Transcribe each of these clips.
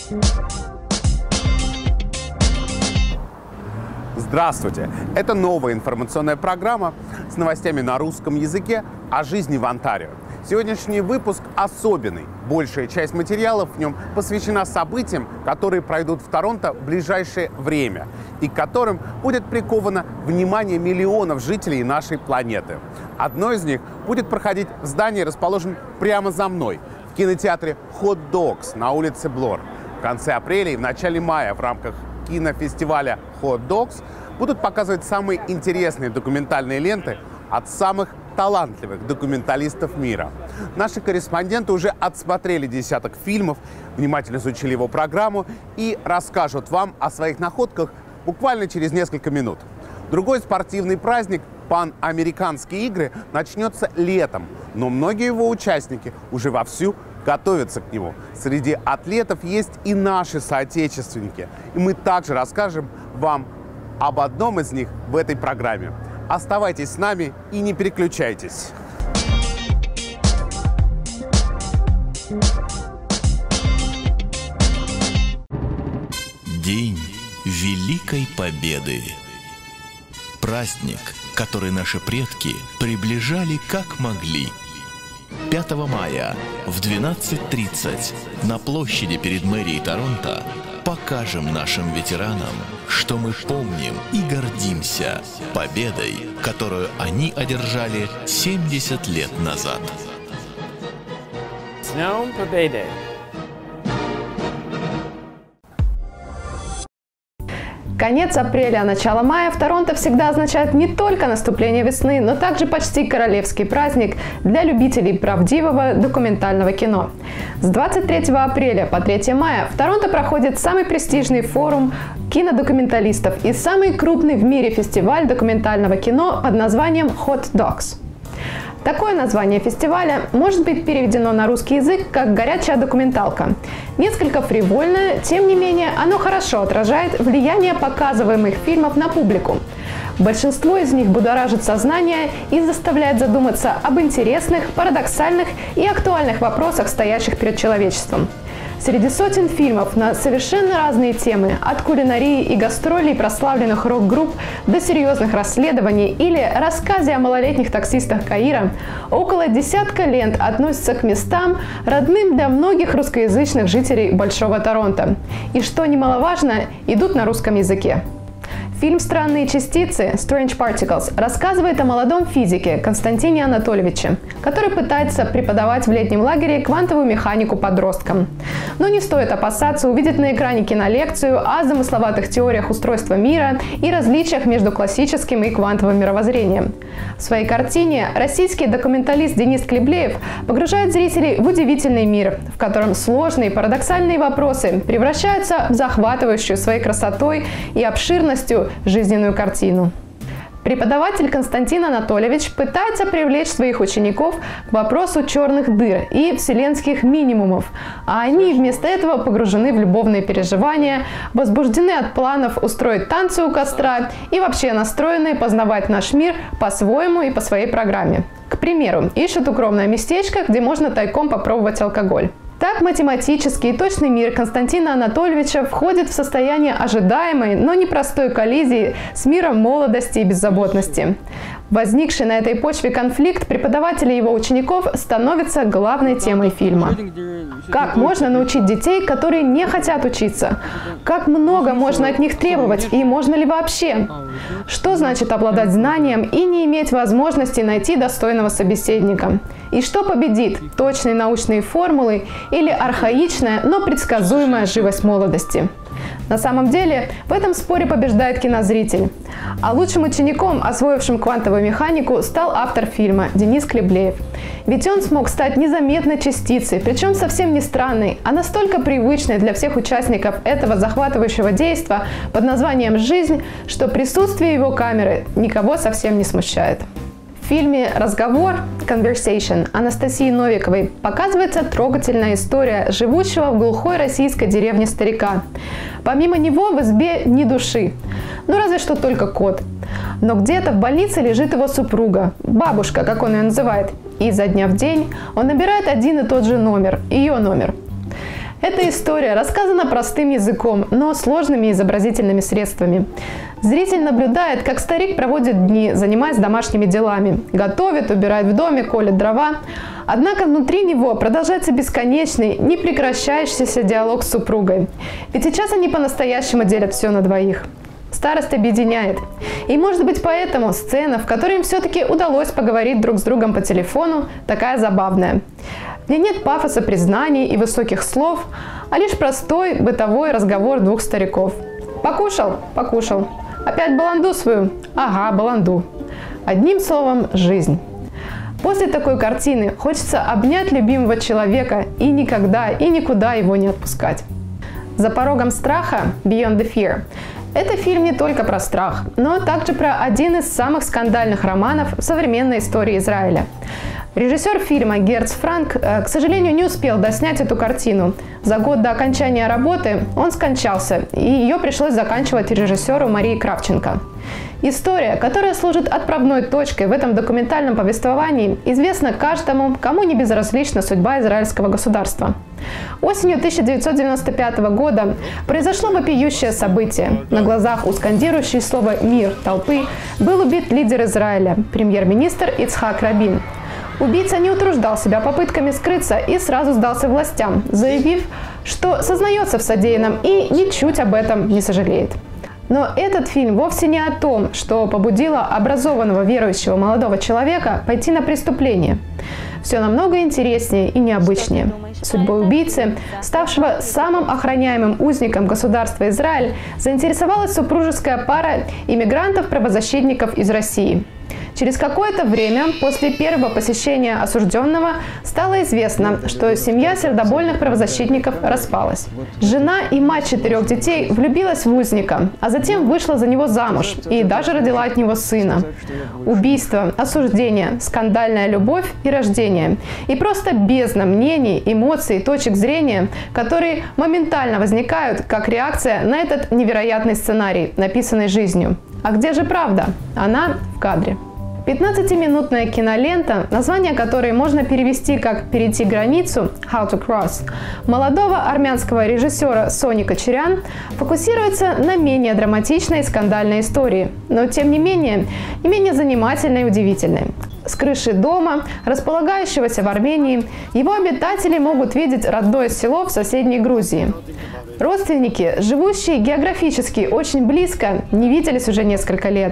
Здравствуйте! Это новая информационная программа с новостями на русском языке о жизни в Онтарио. Сегодняшний выпуск особенный. Большая часть материалов в нем посвящена событиям, которые пройдут в Торонто в ближайшее время и к которым будет приковано внимание миллионов жителей нашей планеты. Одно из них будет проходить в здании, расположенном прямо за мной, в кинотеатре Hot Dogs на улице Блор. В конце апреля и в начале мая в рамках кинофестиваля Hot Dogs будут показывать самые интересные документальные ленты от самых талантливых документалистов мира. Наши корреспонденты уже отсмотрели десяток фильмов, внимательно изучили его программу и расскажут вам о своих находках буквально через несколько минут. Другой спортивный праздник «Панамериканские игры» начнется летом, но многие его участники уже вовсю готовятся к нему. Среди атлетов есть и наши соотечественники. И мы также расскажем вам об одном из них в этой программе. Оставайтесь с нами и не переключайтесь. День Великой Победы. Праздник, который наши предки приближали как могли. 5 мая в 12:30 на площади перед мэрией Торонто покажем нашим ветеранам, что мы помним и гордимся победой, которую они одержали 70 лет назад. С Днем Победы! Конец апреля, начало мая в Торонто всегда означает не только наступление весны, но также почти королевский праздник для любителей правдивого документального кино. С 23 апреля по 3 мая в Торонто проходит самый престижный форум кинодокументалистов и самый крупный в мире фестиваль документального кино под названием Hot Dogs. Такое название фестиваля может быть переведено на русский язык как «горячая документалка». Несколько фривольное, тем не менее, оно хорошо отражает влияние показываемых фильмов на публику. Большинство из них будоражит сознание и заставляет задуматься об интересных, парадоксальных и актуальных вопросах, стоящих перед человечеством. Среди сотен фильмов на совершенно разные темы, от кулинарии и гастролей прославленных рок-групп до серьезных расследований или рассказе о малолетних таксистах Каира, около десятка лент относятся к местам, родным для многих русскоязычных жителей Большого Торонто. И, что немаловажно, идут на русском языке. Фильм «Странные частицы» Strange Particles рассказывает о молодом физике Константине Анатольевиче, который пытается преподавать в летнем лагере квантовую механику подросткам. Но не стоит опасаться увидеть на экране кинолекцию о замысловатых теориях устройства мира и различиях между классическим и квантовым мировоззрением. В своей картине российский документалист Денис Клеблеев погружает зрителей в удивительный мир, в котором сложные парадоксальные вопросы превращаются в захватывающую своей красотой и обширностью жизненную картину. Преподаватель Константин Анатольевич пытается привлечь своих учеников к вопросу черных дыр и вселенских минимумов, а они вместо этого погружены в любовные переживания, возбуждены от планов устроить танцы у костра и вообще настроены познавать наш мир по-своему и по своей программе. К примеру, ищут укромное местечко, где можно тайком попробовать алкоголь. Так математический и точный мир Константина Анатольевича входит в состояние ожидаемой, но непростой коллизии с миром молодости и беззаботности. Возникший на этой почве конфликт преподавателей и его учеников становится главной темой фильма. Как можно научить детей, которые не хотят учиться? Как много можно от них требовать и можно ли вообще? Что значит обладать знанием и не иметь возможности найти достойного собеседника? И что победит – точные научные формулы или архаичная, но предсказуемая живость молодости? На самом деле, в этом споре побеждает кинозритель. А лучшим учеником, освоившим квантовую механику, стал автор фильма Денис Клеблеев. Ведь он смог стать незаметной частицей, причем совсем не странной, а настолько привычной для всех участников этого захватывающего действа под названием «Жизнь», что присутствие его камеры никого совсем не смущает. В фильме «Разговор» (Conversation) Анастасии Новиковой показывается трогательная история живущего в глухой российской деревне старика. Помимо него в избе ни души, ну разве что только кот. Но где-то в больнице лежит его супруга, бабушка, как он ее называет, и изо дня в день он набирает один и тот же номер, ее номер. Эта история рассказана простым языком, но сложными изобразительными средствами. Зритель наблюдает, как старик проводит дни, занимаясь домашними делами. Готовит, убирает в доме, колет дрова. Однако внутри него продолжается бесконечный, непрекращающийся диалог с супругой. Ведь сейчас они по-настоящему делят все на двоих. Старость объединяет. И может быть поэтому сцена, в которой им все-таки удалось поговорить друг с другом по телефону, такая забавная. В ней нет пафоса признаний и высоких слов, а лишь простой бытовой разговор двух стариков. «Покушал? Покушал. Опять баланду свою? Ага, баланду». Одним словом, жизнь. После такой картины хочется обнять любимого человека и никогда и никуда его не отпускать. «За порогом страха» Beyond the Fear. Это фильм не только про страх, но также про один из самых скандальных романов в современной истории Израиля. Режиссер фильма Герц Франк, к сожалению, не успел доснять эту картину. За год до окончания работы он скончался, и ее пришлось заканчивать режиссеру Марии Кравченко. История, которая служит отправной точкой в этом документальном повествовании, известна каждому, кому не безразлична судьба израильского государства. Осенью 1995 года произошло вопиющее событие. На глазах у скандирующей слово «мир» толпы был убит лидер Израиля, премьер-министр Ицхак Рабин. Убийца не утруждал себя попытками скрыться и сразу сдался властям, заявив, что сознается в содеянном и ничуть об этом не сожалеет. Но этот фильм вовсе не о том, что побудило образованного верующего молодого человека пойти на преступление. Все намного интереснее и необычнее. Судьбой убийцы, ставшего самым охраняемым узником государства Израиль, заинтересовалась супружеская пара иммигрантов-правозащитников из России. Через какое-то время после первого посещения осужденного стало известно, что семья сердобольных правозащитников распалась. Жена и мать 4 детей влюбилась в узника, а затем вышла за него замуж и даже родила от него сына. Убийство, осуждение, скандальная любовь и рождение. И просто бездна мнений, эмоций, точек зрения, которые моментально возникают как реакция на этот невероятный сценарий, написанный жизнью. А где же правда? Она в кадре. 15-минутная кинолента, название которой можно перевести как «Перейти границу» (How to Cross), молодого армянского режиссера Сони Кочарян фокусируется на менее драматичной и скандальной истории, но тем не менее занимательной и удивительной. С крыши дома, располагающегося в Армении, его обитатели могут видеть родное село в соседней Грузии. Родственники, живущие географически очень близко, не виделись уже несколько лет.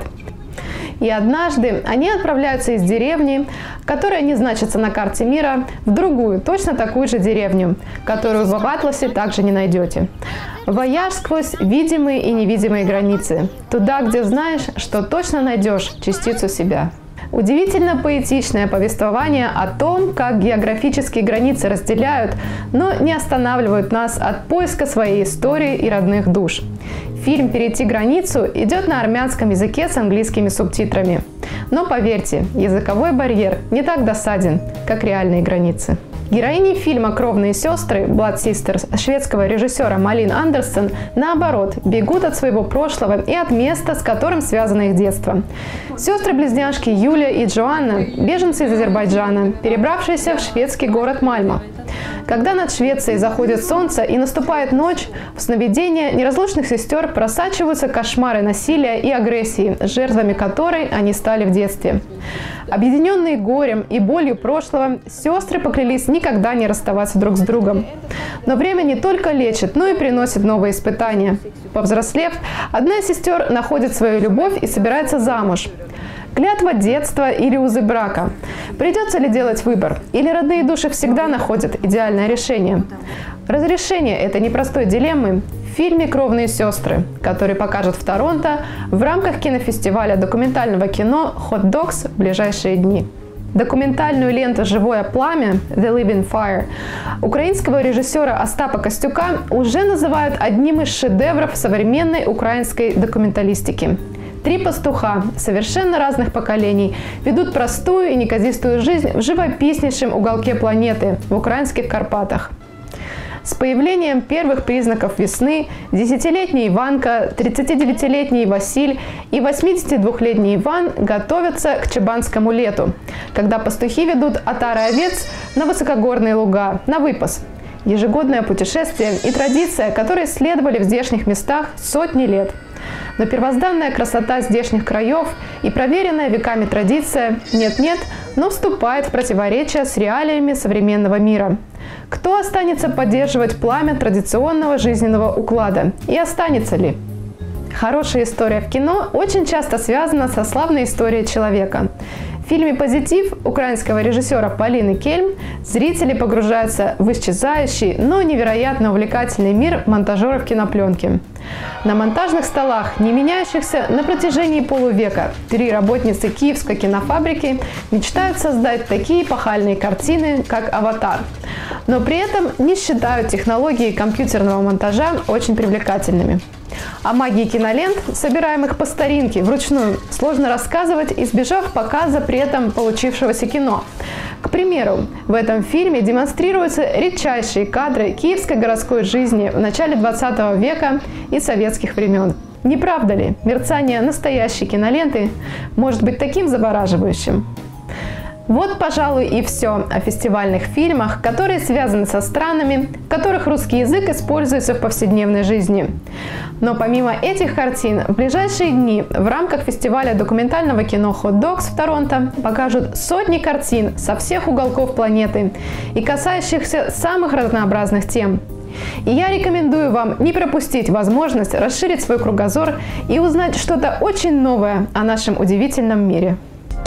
И однажды они отправляются из деревни, которая не значится на карте мира, в другую, точно такую же деревню, которую в Атласе также не найдете. Вояж сквозь видимые и невидимые границы. Туда, где знаешь, что точно найдешь частицу себя. Удивительно поэтичное повествование о том, как географические границы разделяют, но не останавливают нас от поиска своей истории и родных душ. Фильм «Перейти границу» идет на армянском языке с английскими субтитрами. Но поверьте, языковой барьер не так досаден, как реальные границы. Героини фильма «Кровные сестры» Blood Sisters шведского режиссера Малин Андерсон, наоборот, бегут от своего прошлого и от места, с которым связано их детство. Сестры-близняшки Юлия и Джоанна – беженцы из Азербайджана, перебравшиеся в шведский город Мальмо. Когда над Швецией заходит солнце и наступает ночь, в сновидения неразлучных сестер просачиваются кошмары насилия и агрессии, жертвами которой они стали в детстве. Объединенные горем и болью прошлого, сестры поклялись никогда не расставаться друг с другом. Но время не только лечит, но и приносит новые испытания. Повзрослев, одна из сестер находит свою любовь и собирается замуж. Клятва детства или узы брака? Придется ли делать выбор? Или родные души всегда находят идеальное решение? Разрешение этой непростой дилеммы в фильме «Кровные сестры», который покажут в Торонто в рамках кинофестиваля документального кино «Hot Docs» в ближайшие дни. Документальную ленту «Живое пламя» «The Living Fire» украинского режиссера Остапа Костюка уже называют одним из шедевров современной украинской документалистики. 3 пастуха совершенно разных поколений ведут простую и неказистую жизнь в живописнейшем уголке планеты, в украинских Карпатах. С появлением первых признаков весны 10-летний Иванка, 39-летний Василь и 82-летний Иван готовятся к чабанскому лету, когда пастухи ведут отары овец на высокогорные луга, на выпас. ежегодное путешествие и традиция, которые следовали в здешних местах сотни лет. Но первозданная красота здешних краев и проверенная веками традиция нет-нет, но вступает в противоречие с реалиями современного мира. Кто останется поддерживать пламя традиционного жизненного уклада? И останется ли? Хорошая история в кино очень часто связана со славной историей человека. В фильме «Позитив» украинского режиссера Полины Кельм зрители погружаются в исчезающий, но невероятно увлекательный мир монтажеров кинопленки. На монтажных столах, не меняющихся на протяжении полувека, 3 работницы Киевской кинофабрики мечтают создать такие эпохальные картины, как «Аватар». Но при этом не считают технологии компьютерного монтажа очень привлекательными. О магии кинолент, собираемых по старинке, вручную, сложно рассказывать, избежав показа при этом получившегося кино. К примеру, в этом фильме демонстрируются редчайшие кадры киевской городской жизни в начале 20 века и советских времен. Не правда ли, мерцание настоящей киноленты может быть таким завораживающим? Вот, пожалуй, и все о фестивальных фильмах, которые связаны со странами, в которых русский язык используется в повседневной жизни. Но помимо этих картин, в ближайшие дни в рамках фестиваля документального кино Hot Docs в Торонто покажут сотни картин со всех уголков планеты и касающихся самых разнообразных тем. И я рекомендую вам не пропустить возможность расширить свой кругозор и узнать что-то очень новое о нашем удивительном мире.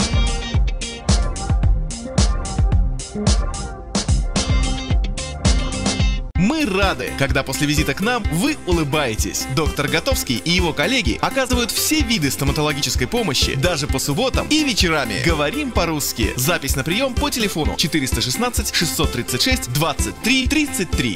Мы рады, когда после визита к нам вы улыбаетесь. Доктор Готовский и его коллеги оказывают все виды стоматологической помощи даже по субботам и вечерами. Говорим по-русски. Запись на прием по телефону 416 636 23 33.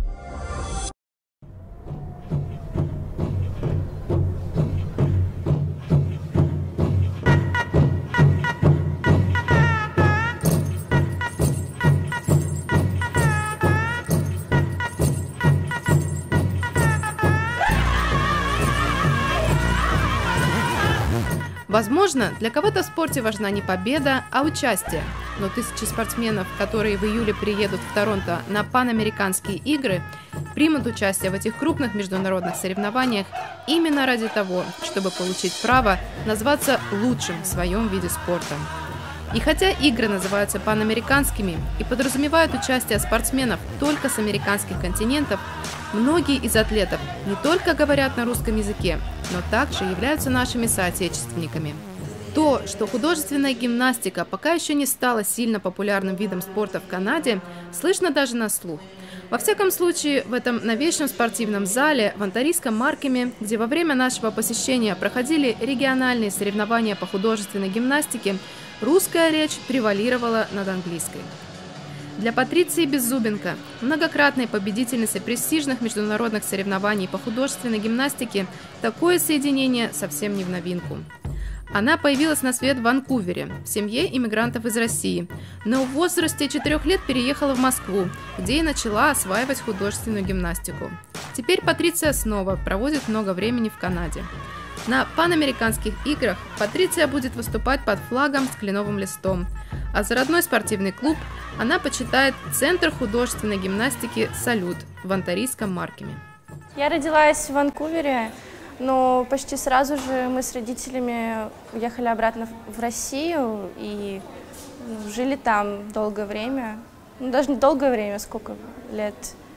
Возможно, для кого-то в спорте важна не победа, а участие. Но тысячи спортсменов, которые в июле приедут в Торонто на Панамериканские игры, примут участие в этих крупных международных соревнованиях именно ради того, чтобы получить право назваться лучшим в своем виде спорта. И хотя игры называются панамериканскими и подразумевают участие спортсменов только с американских континентов, многие из атлетов не только говорят на русском языке, но также являются нашими соотечественниками. То, что художественная гимнастика пока еще не стала сильно популярным видом спорта в Канаде, слышно даже на слух. Во всяком случае, в этом новейшем спортивном зале в онтарийском Маркеме, где во время нашего посещения проходили региональные соревнования по художественной гимнастике, русская речь превалировала над английской. Для Патриции Беззубенко, многократной победительницы престижных международных соревнований по художественной гимнастике, такое соединение совсем не в новинку. Она появилась на свет в Ванкувере, в семье иммигрантов из России, но в возрасте 4 лет переехала в Москву, где и начала осваивать художественную гимнастику. Теперь Патриция снова проводит много времени в Канаде. На Панамериканских играх Патриция будет выступать под флагом с кленовым листом, а за родной спортивный клуб она почитает Центр художественной гимнастики «Салют» в онтарийском Маркеме. Я родилась в Ванкувере, но почти сразу же мы с родителями уехали обратно в Россию и жили там долгое время. Ну, даже не долгое время, сколько лет,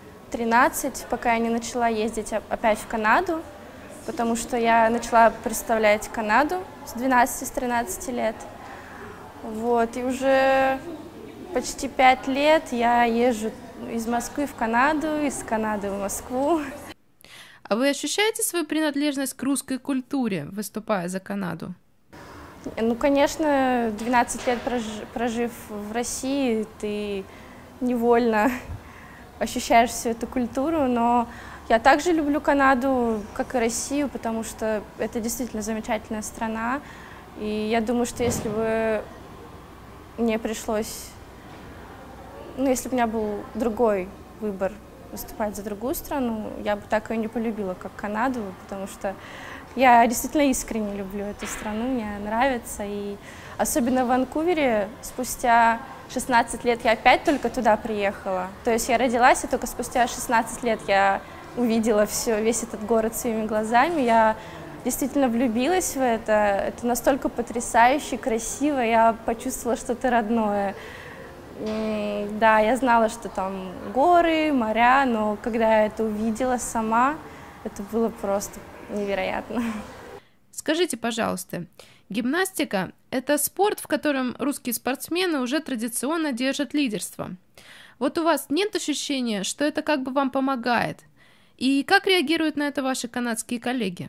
13, пока я не начала ездить опять в Канаду, потому что я начала представлять Канаду с 12-13 лет. Вот, и уже почти 5 лет я езжу из Москвы в Канаду, из Канады в Москву. А вы ощущаете свою принадлежность к русской культуре, выступая за Канаду? Ну, конечно, 12 лет прожив в России, ты невольно ощущаешь всю эту культуру, но я также люблю Канаду, как и Россию, потому что это действительно замечательная страна. И я думаю, что если бы мне пришлось, ну, если бы у меня был другой выбор выступать за другую страну, я бы так ее не полюбила, как Канаду, потому что я действительно искренне люблю эту страну, мне нравится. И особенно в Ванкувере спустя 16 лет я опять только туда приехала. То есть я родилась, и только спустя 16 лет я увидела весь этот город своими глазами. Я действительно влюбилась в это. Это настолько потрясающе, красиво. Я почувствовала что-то родное. Да, я знала, что там горы, моря, но когда я это увидела сама, это было просто невероятно. Скажите, пожалуйста, гимнастика – это спорт, в котором русские спортсмены уже традиционно держат лидерство. Вот у вас нет ощущения, что это как бы вам помогает? И как реагируют на это ваши канадские коллеги?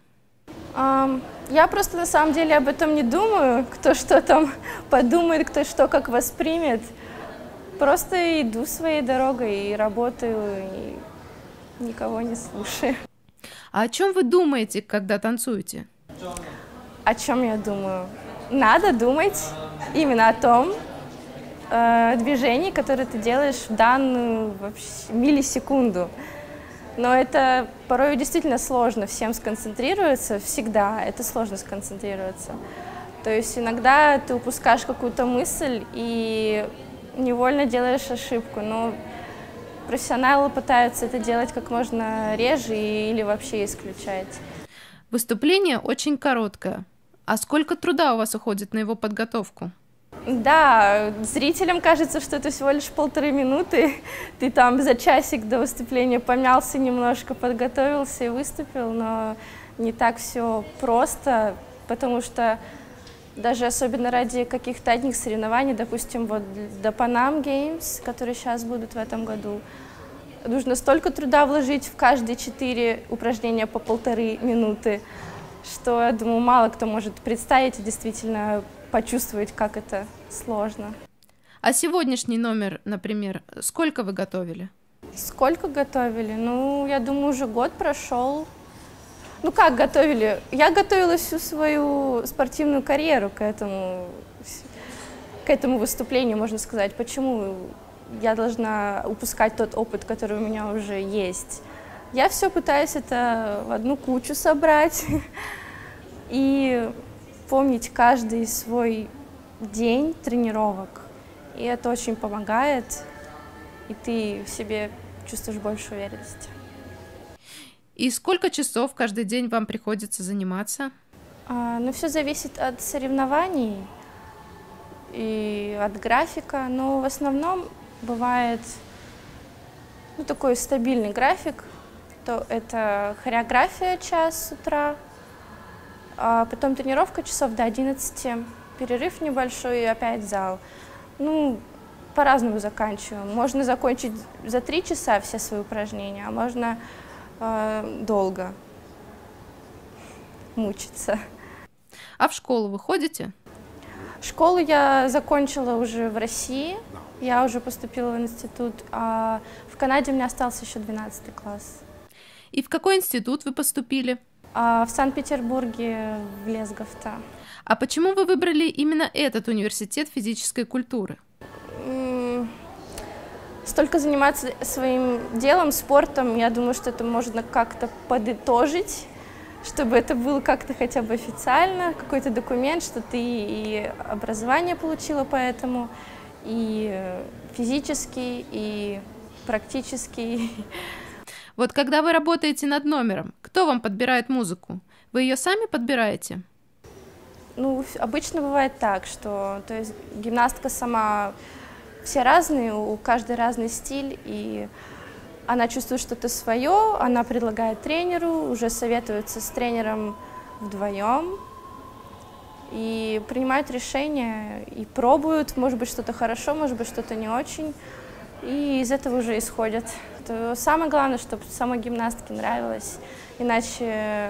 Я просто на самом деле об этом не думаю, кто что там подумает, кто что как воспримет. Просто иду своей дорогой и работаю, и никого не слушаю. А о чем вы думаете, когда танцуете? О чем я думаю? Надо думать именно о том движении, которое ты делаешь в данную вообще миллисекунду. Но это порой действительно сложно всем сконцентрироваться, всегда это сложно сконцентрироваться. То есть иногда ты упускаешь какую-то мысль и невольно делаешь ошибку, но профессионалы пытаются это делать как можно реже или вообще исключать. Выступление очень короткое. А сколько труда у вас уходит на его подготовку? Да, зрителям кажется, что это всего лишь 1,5 минуты. Ты там за часик до выступления помялся немножко, подготовился и выступил, но не так все просто, потому что даже особенно ради каких-то одних соревнований, допустим, вот до Pan Am Games, которые сейчас будут в этом году, нужно столько труда вложить в каждые 4 упражнения по 1,5 минуты, что, я думаю, мало кто может представить и действительно почувствовать, как это сложно. А сегодняшний номер, например, сколько вы готовили? Сколько готовили? Ну, я думаю, уже год прошел. Ну, как готовили? Я готовила всю свою спортивную карьеру к этому выступлению, можно сказать. Почему я должна упускать тот опыт, который у меня уже есть? Я все пытаюсь это в одну кучу собрать и помнить каждый свой день тренировок. И это очень помогает, и ты в себе чувствуешь больше уверенности. И сколько часов каждый день вам приходится заниматься? Ну, все зависит от соревнований и от графика, но в основном бывает такой стабильный график. То это хореография час с утра, а потом тренировка часов до 11, перерыв небольшой и опять зал. Ну, по-разному заканчиваем. Можно закончить за 3 часа все свои упражнения, а можно долго мучиться. А в школу вы ходите? Школу я закончила уже в России, я уже поступила в институт, а в Канаде у меня остался еще 12 класс. И в какой институт вы поступили? В Санкт-Петербурге, в Лесгофта. А почему вы выбрали именно этот университет физической культуры? Столько заниматься своим делом, спортом, я думаю, что это можно как-то подытожить, чтобы это было как-то хотя бы официально, какой-то документ, что ты и образование получила по этому, и физически, и практически. Вот когда вы работаете над номером, кто вам подбирает музыку? Вы ее сами подбираете? Ну, обычно бывает так, что то есть гимнастка сама, все разные, у каждой разный стиль, и она чувствует что-то свое, она предлагает тренеру, уже советуется с тренером вдвоем, и принимают решения, и пробуют, может быть, что-то хорошо, может быть, что-то не очень, и из этого уже исходят. Самое главное, чтобы самой гимнастке нравилось, иначе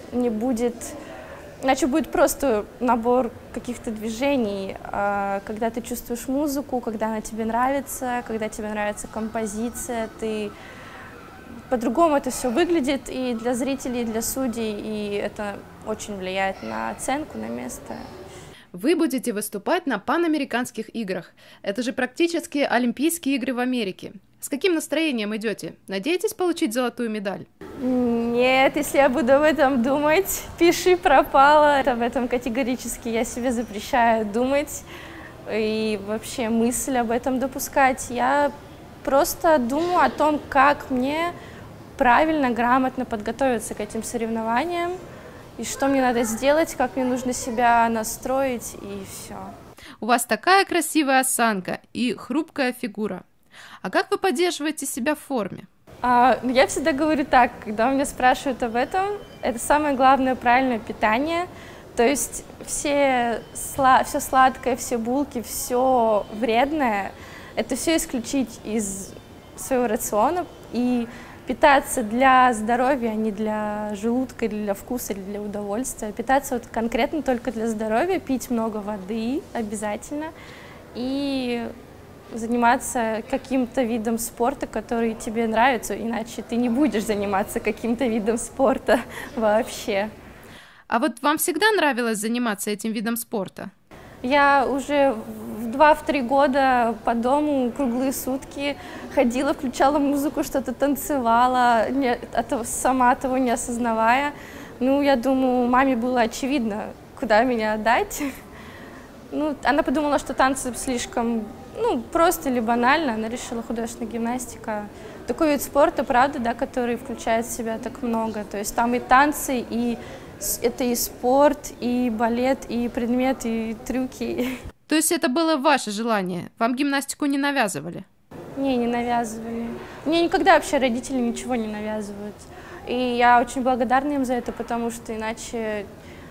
будет просто набор каких-то движений. Когда ты чувствуешь музыку, когда она тебе нравится композиция, по-другому это все выглядит и для зрителей, и для судей, и это очень влияет на оценку, на место. Вы будете выступать на Панамериканских играх. Это же практически Олимпийские игры в Америке. С каким настроением идете? Надеетесь получить золотую медаль? Нет, если я буду об этом думать, пиши пропало. Об этом категорически я себе запрещаю думать. и вообще мысль об этом допускать. Я просто думаю о том, как мне правильно, грамотно подготовиться к этим соревнованиям, и что мне надо сделать, как мне нужно себя настроить, и все. У вас такая красивая осанка и хрупкая фигура. А как вы поддерживаете себя в форме? Я всегда говорю так, когда меня спрашивают об этом, это самое главное правильное питание. То есть все сладкое, все булки, все вредное, это все исключить из своего рациона и питаться для здоровья, а не для желудка, или для вкуса, или для удовольствия. Питаться вот конкретно только для здоровья, пить много воды обязательно и заниматься каким-то видом спорта, который тебе нравится, иначе ты не будешь заниматься каким-то видом спорта вообще. А вот вам всегда нравилось заниматься этим видом спорта? Я уже в 2-3 года по дому круглые сутки ходила, включала музыку, что-то танцевала, сама того не осознавая. Ну, я думаю, маме было очевидно, куда меня отдать. Ну, она подумала, что танцы слишком, просто или банально. Она решила художественная гимнастика. Такой вид спорта, правда, да, который включает в себя так много. То есть там и танцы, и это и спорт, и балет, и предметы, и трюки. То есть это было ваше желание? Вам гимнастику не навязывали? Не навязывали. Мне никогда вообще родители ничего не навязывают. И я очень благодарна им за это, потому что иначе,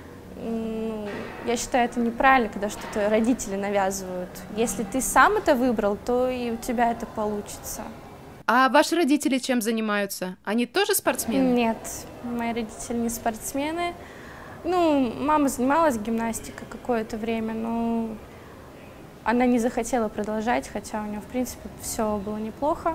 я считаю, это неправильно, когда что-то родители навязывают. Если ты сам это выбрал, то и у тебя это получится. А ваши родители чем занимаются? Они тоже спортсмены? Нет, мои родители не спортсмены. Мама занималась гимнастикой какое-то время, но она не захотела продолжать, хотя у нее, в принципе, все было неплохо.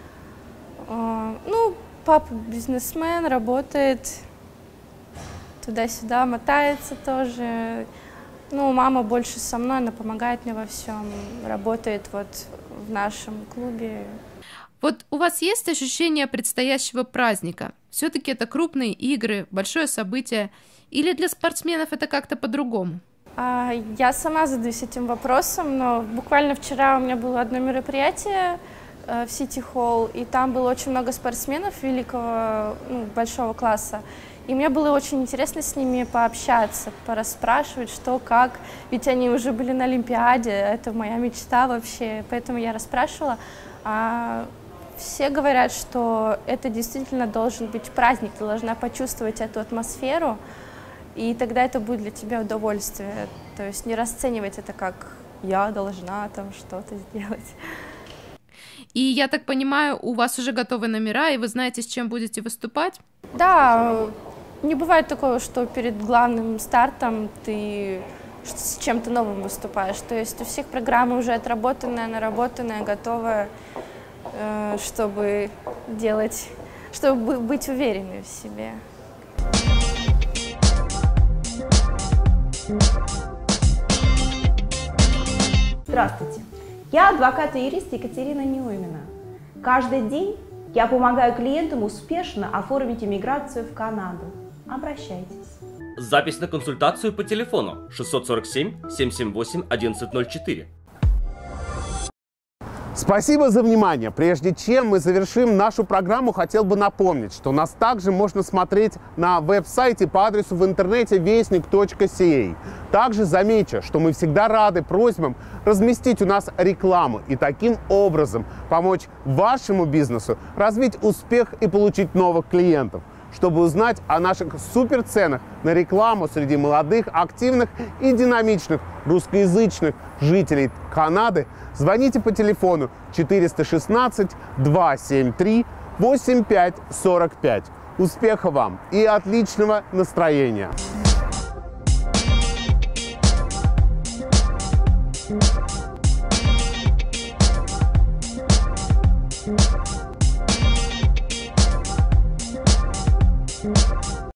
Папа бизнесмен, работает туда-сюда, мотается тоже. Мама больше со мной, она помогает мне во всем, работает вот в нашем клубе. Вот у вас есть ощущение предстоящего праздника? Все-таки это крупные игры, большое событие, или для спортсменов это как-то по-другому? Я сама задаюсь этим вопросом, но буквально вчера у меня было одно мероприятие в City Hall, и там было очень много спортсменов великого, большого класса. И мне было очень интересно с ними пообщаться, порасспрашивать, что, как, ведь они уже были на Олимпиаде, это моя мечта вообще, поэтому я расспрашивала. Все говорят, что это действительно должен быть праздник, ты должна почувствовать эту атмосферу, и тогда это будет для тебя удовольствие. То есть не расценивать это как «я должна там что-то сделать». И я так понимаю, у вас уже готовы номера, и вы знаете, с чем будете выступать? Да, не бывает такого, что перед главным стартом ты с чем-то новым выступаешь. То есть у всех программа уже отработанная, наработанная, готовая, чтобы быть уверенной в себе. Здравствуйте, я адвокат и юрист Екатерина Неумина. Каждый день я помогаю клиентам успешно оформить иммиграцию в Канаду. Обращайтесь. Запись на консультацию по телефону 647-778-1104. Спасибо за внимание. Прежде чем мы завершим нашу программу, хотел бы напомнить, что нас также можно смотреть на веб-сайте по адресу в интернете вестник.ca. Также замечу, что мы всегда рады просьбам разместить у нас рекламу и таким образом помочь вашему бизнесу развить успех и получить новых клиентов. Чтобы узнать о наших суперценах на рекламу среди молодых, активных и динамичных русскоязычных жителей Канады, звоните по телефону 416-273-8545. Успехов вам и отличного настроения!